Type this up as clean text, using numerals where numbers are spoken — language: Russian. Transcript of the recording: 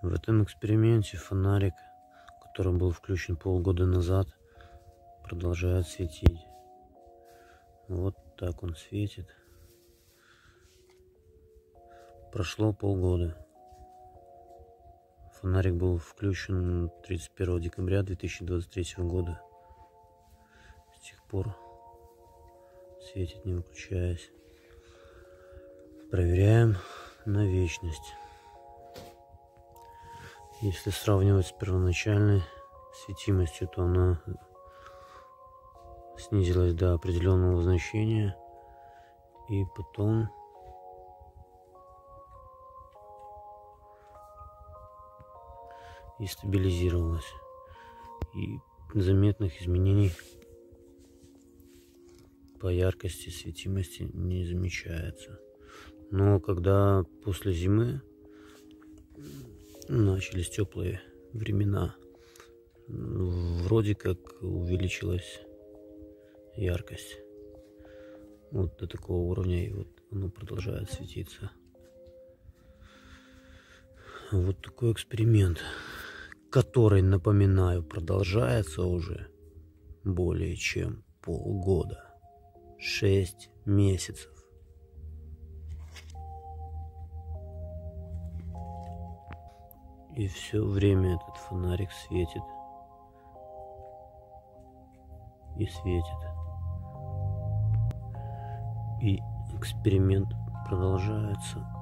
В этом эксперименте фонарик, который был включен полгода назад, продолжает светить. Вот так он светит. Прошло полгода. Фонарик был включен 31 декабря 2023 года. С тех пор светит, не выключаясь. Проверяем на вечность. Если сравнивать с первоначальной светимостью, то она снизилась до определенного значения и потом и стабилизировалась. И заметных изменений по яркости светимости не замечается. Но когда после зимы начались теплые времена, вроде как увеличилась яркость вот до такого уровня, и вот оно продолжает светиться. Вот такой эксперимент, который, напоминаю, продолжается уже более чем полгода. 6 месяцев. И все время этот фонарик светит. И светит. И эксперимент продолжается.